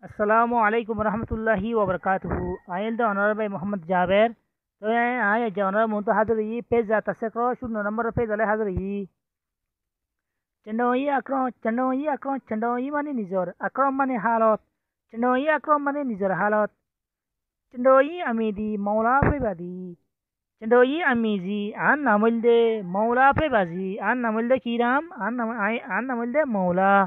Assalamualaikum warahmatullahi wabarakatuh. I am the Honorable Muhammad Jaber. So I Honorable Muntu Hadri, page at a secro, should no number of page Ale Hadri. Chandoi Akron, Chandoi Akron, Chandoi Mani Nizor, Akron Mani Halot, Chandoi Akron Mani Nizor Halot, Chandoi Amidi, Maula Pribadi, Chandoi Amizi, An Namulde, Maula Prebazi, An Namulde Kiram, An Namulde Maula.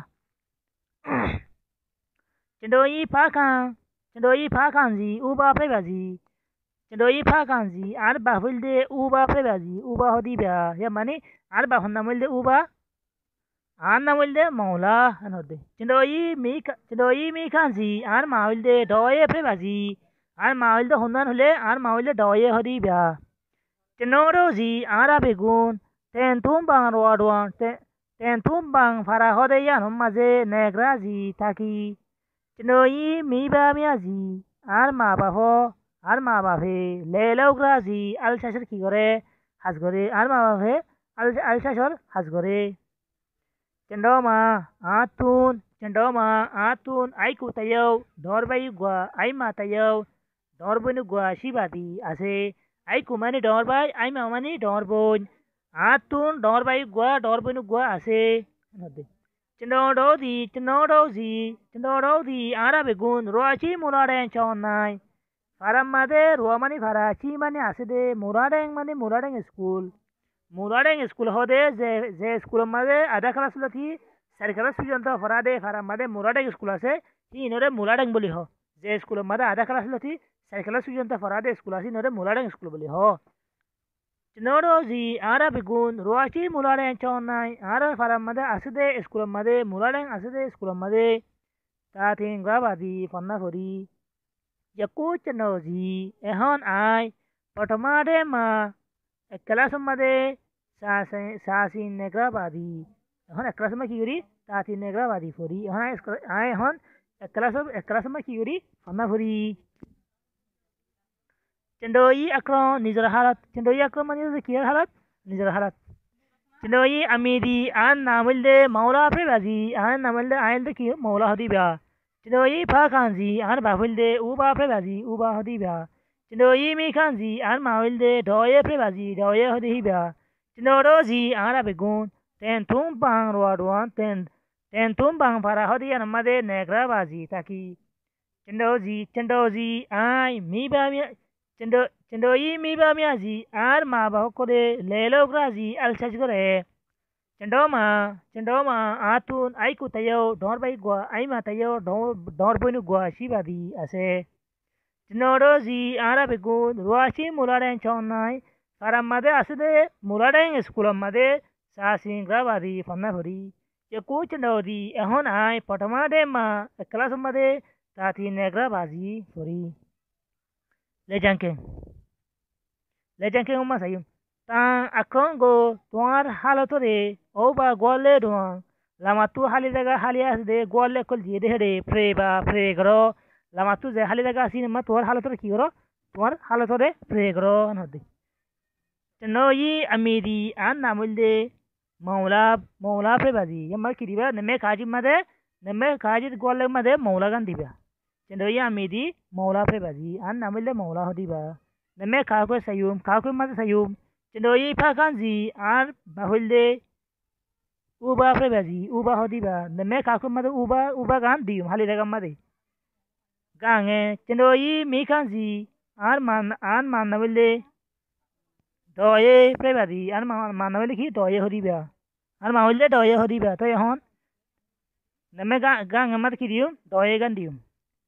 Chandoi Pakanzi, Uba Prevazi, Chandoi Pakanzi, Arba Hulde, Uba Prevazi, Uba Hodibia, Yamani, Arba Honamulde Uba, Anamulde Mola, and Hode. Chandoi Mikanzi, Arma Hulde, Doye Prevazi, Arma Hulde Honan Hule, Arma Hulde Doye Hodibia. Chandorozi, Arabegun, Tentumbang Rodwan, Tentumbang Farahodeyan, Maze, Negrazi, Taki. Chandoi mi ba miazi arma baho arma bahe lelo grazi al shashar ki gore has gore arma bahe al shashar has gore chandoma atun ai ku tayo dorbai gwa ai ma tayo dorbunu gwa shibadi ase ai ku mani dorbai ai ma mani dorbun atun dorbai gwa dorbunu gwa ase Chendododi, Arabegun, Roachi Muraden Chonai. Faramade, Romani Farachi Mani Aside, Muradeng School. Muradeng School Hode, ze School Made, Adakalasulati, Sarkaras Pujanta Farade, Faramade, Muradeng School Ase, he no Muradeng Buliho. Ze School Mada Adakalasulati, Sarkaras Pujanta Farade School Asi no Muradeng School Buliho. Chinorozi, Arabigun, Ruachi Mularen Chonai, Ara Faramade Aside, Esculamade, Mularen Aside, Esculamade, Tatin Gravadi, Fanafori, Yakuchanozi, Ehon I, Potomade Ma, Ekalasumade, Sasin Negravadi, Ehon Eklasama Kiri, Tatin Negravadi Fori, I hon, Ekalasama Kiri, Fanafori. Chandoi Akron, Nizar Halat, Chandoi Akron Manis Kier Halat, Nizar Halat. Chandoi Amidi, An Namilde, Maula Prevazi, An Namalde, Ayan the Ki, Maula Hadibia. Chandoi Pakanzi, An Bafilde, Uba Prevazi, Uba Hadibia. Chandoi Mikanzi, An Mawilde, Doye Prevazi, Doye Hadibia. Chandorozi, Arabegun, Ten Tumbang Roadwan, Ten Tumbang Farahodi and Made Negravazi, Taki. Chandozi, I, Miba. Chendoi mi ba miazi ar ma ba kore lelo grazi al chajgore chendoma atun ai ku tayo dor bai gwa ai ma tayo dor boinu gwa shibadi ase chenorozi ara begun ruashi mularen chonnai faramade asde mularen skulamade sasin gravadi fanna hori ye ku chendodi ehon ai patamade ma klasmade tati negra bazi hori Lejanke uma sayum. Tan akrongo tuar halotore oba gole duang. Lamatu halidaga halias de gole kol jide hede pregro. Lamatu ze halidaga sin ma tuar halotore kigro. Tuar halotore pregro nodi. Teno yi amidi an namulde maula prebazi. Yamma kiriba neme kaji made neme kaji gole made maula gan diba. Chendoi amidi maula prebazi an namilde maula hodiba neme kakwe mate sayum chendoi pakanzi an bahulde uba prebazi uba hodiba neme kakwe mate uba gan dium halide gamade gange chendoi mikanzi an man namilde doye prebazi an man namilde ki doye hodiba an mahulde doye hodiba to yahon neme gange mate kidium doye gan dium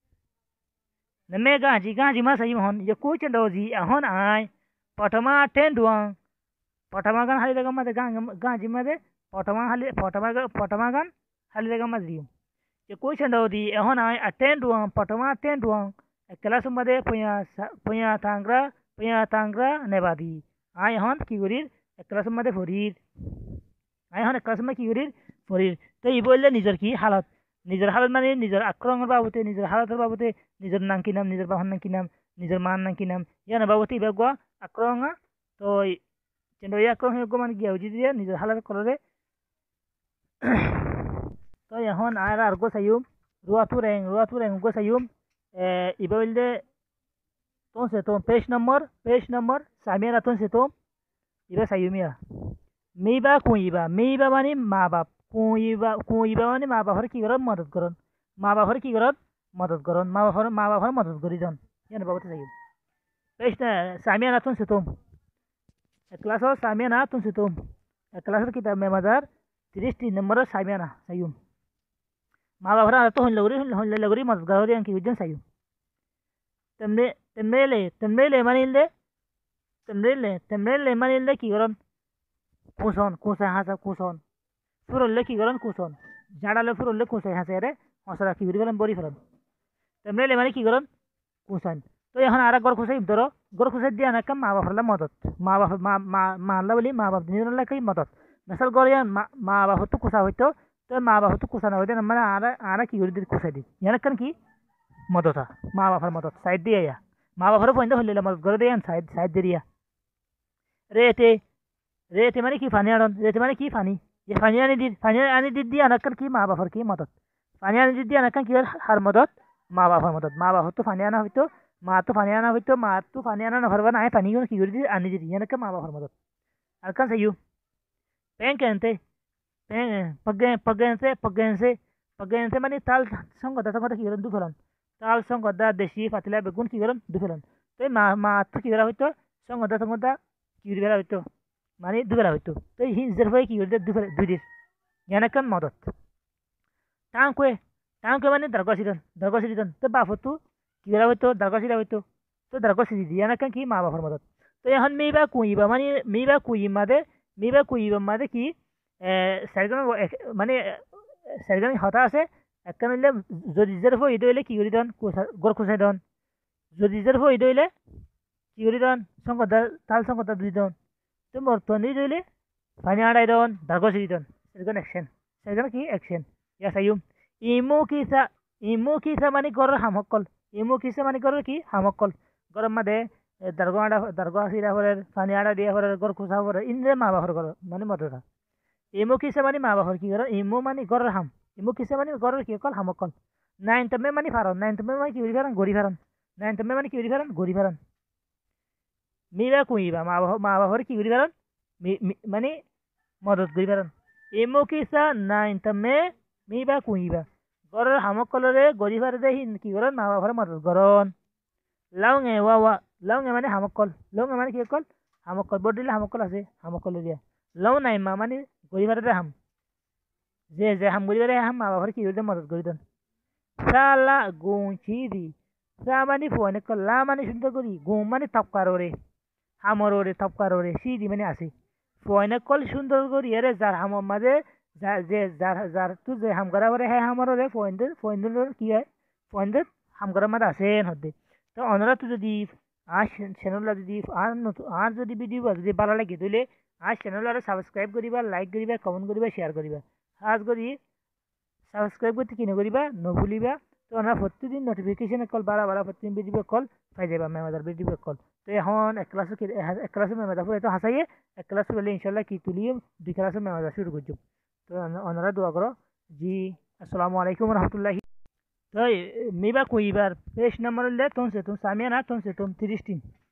Neme gaji ma sayim hon ye ku chendozi ahon ai patama ten duang patama gan hali daga made gaji made patama gan hali daga made ye ku chendozi ahon ai aten duang patama ten duang kelas made punya tangra nebadi ai hon ki gurir kelas made forir ai hon kelas made ki gurir forir to ibolle nizar ki halat Nizar halat mane nizar akrong babute nizar halat babute nizar nangkinam nizar bahon nangkinam nizar man nangkinam yana babute bagwa akronga to chendo ya akrong hego man giya uji dia nizar halat korore to ya hon ara argo sayum Rua tureng go sayum iba wilde ton setom page number samira ton setom iba sayumia meiba kuiba meiba mani ma bap kuiba mani ma bap har ki garon madad garon ma bap har ki garon madad garon ma bap har madad gori don yana babat sayum page samira ton setom class of samira ton setom class kita memadar 30 number samira sayum ma bap har to hon lagori madad garon yang ki ujan sayum temrele manilde ki garon kuson hasa kuson furolle ki garon kuson jadale furolle kuson hasere hosara ki garon bori furon temrele mani ki garon kuson to এখন আরেক গর খুসাই ধরো গর খুসাই দিয়া না কাম মা বাপরলা মদত মা আল্লাহ বলি মা বাপ দিনের লাগাই মদত মেসাল গরিয়া মা বাপ হতো কুসা হইতো তো মা বাপ হতো কুসা না হইতো মানে আরা কি করে কুসাই দি ইয়ানকান কি মদতা মা বাপর মদত সাইড দিয়া ইয়া মা বাপর পয়েন্ট হইলে মদত করে দেয়ান সাইড দিয়া রেতে রেতে মানে কি ফানি আড়ন রেতে মানে কি ফানি যে ফানি আনি দি দিয়া নাকান কি মা বাপর কি মদত ফানি আনি দি দিয়া নাকান কি হার মদত মা বাপর মদত মা বাপ হতো ফানি আনা হইতো মা তো ফানি আনা হইতো মা তো ফানি আনা নভরবা নাই ফানি কি করে দি আনি দি ইয়ানকা মা বাপর মদত আর কান সাইউ পেনকেনতে পগেনতে মানে তাল সঙ্গতা কি করেন দুফেলন তাল সঙ্গতা দেশি পাতিলা বেগুন কি করেন দুফেলন তো মা তো কি করা হইতো সঙ্গতা কি বেলা হইতো মানে দুবেলা হইতো তো হিনজের হয়ে কি করে দুই দিন ইয়ানকান মদত টাঙ্কুয়ে মানে দরগসিদন তো বাপতো কি করা হইতো দরগসিরা হইতো তো দরগসিদি দি ইয়ানকান কি মা বাপর মদত তো এখন মেইবা কুইবা মাদে কি সাইগান মানে সাইগান হতা আছে একখান হইলে যদি জের হই দইলে কি করি দন গর খুসাই দন যদি জের হই দইলে কি করি দন তাল সংকতা দুই দন তো মর্তনি দইলে পানি আড়াই দন দাগসি দন সাইগান অ্যাকশন সাইগান কি অ্যাকশন ইয়া সাইয়ুম ইমু কিসা মানে গর হামকল ইমু কিসা মানে গর কি হামকল গরম মাদে দারগা সিরা হরের পানি আড়া দিয়া হরের গর খুসা হরের ইন্দ্রে মা বাহর গর মানে মদতা ইমু কিসা মানে মা বাহর কি গর ইমু মানে গরের হাম ইমু কিসা মানে গরের কি কল হামকল নাইন তমে মানে ফারন নাইন তমে মানে কি ফারন গরি ফারন নাইন তমে মানে কি ফারন গরি ফারন মিবা কুইবা মা বাহর কি গরি ফারন মানে মদত গরি ফারন ইমু কিসা নাইন তমে মিবা কুইবা গরের হামকলরে গরি ফারে দে কি গরন মা বাহর মদত গরন লাউঙে লাউঙে মানে হামকল লাউঙে মানে কি কল হামকল বডিলে হামকল আছে হামকল দিয়া লাউ নাই মা মানে গরিবারে হাম যে হাম গরিবারে হাম মা বাবার কি করে মদত করি দন সালা গুঁচি দি সা মানে ফোনে কল লা মানে সুন্দর করি গু মানে তপকারে হামরে তপকারে সিদি মানে আছে ফোনে কল সুন্দর করি আরে যার হাম মাঝে যার তু যে হাম করা পরে হ্যাঁ হামরে ফোন কি হয় ফোন হাম করার মাঝে আছে হদ্দে তো অনরা তো যদি আর চ্যানেলটা যদি আর যদি ভিডিও যদি ভালো লাগে তাহলে আর চ্যানেলটা সাবস্ক্রাইব করিবা লাইক করিবা কমেন্ট করিবা শেয়ার করিবা আজ করি সাবস্ক্রাইব করতে কিনে করিবা নভুলিবা তো আমরা প্রতিদিন নোটিফিকেশন কল বারা প্রতিদিন ভিডিও কল পাই যাবা মেমাদার ভিডিও কল তো এখন এক ক্লাসে মেমাদার পুরো তো হাসাইয়ে এক ক্লাস হলে ইনশাল্লাহ কি তুলিয়ে 2 ক্লাসে মেমাদার শুরু করছো তো ওনারা দোয়া করো জি আসসালামু আলাইকুম রহমতুল্লাহি তো মেবা কইবার পেজ নাম্বার হলে তোন সামিয়া না তোন 30